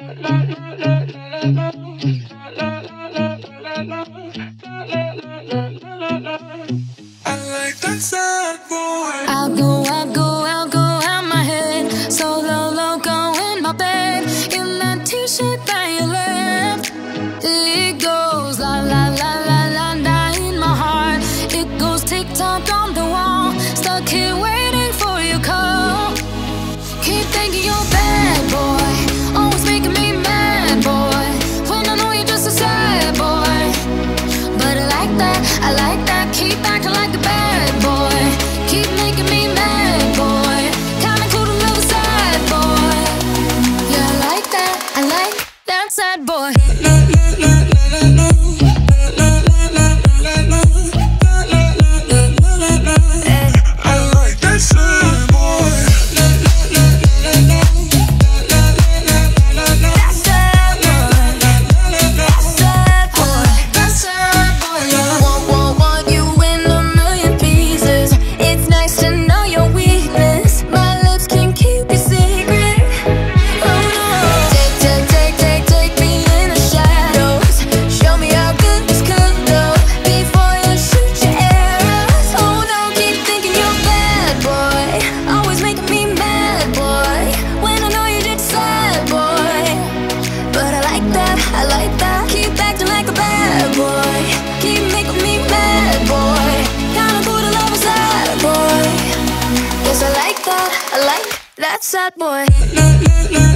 like that sad boy. I'll go out my head. Solo loco in my bed. In that t-shirt that you left. It goes la la la la la la in my heart. It goes tick-tock on the wall. Stuck here waiting for your call. Keep thinking you're bad, boy. Always making me mad, boy. When I know you're just a sad boy. But I like that, keep acting like a bad boy. Keep making me mad, boy. Kinda cool to love a sad boy. Yeah, I like that sad boy. I like that sad boy.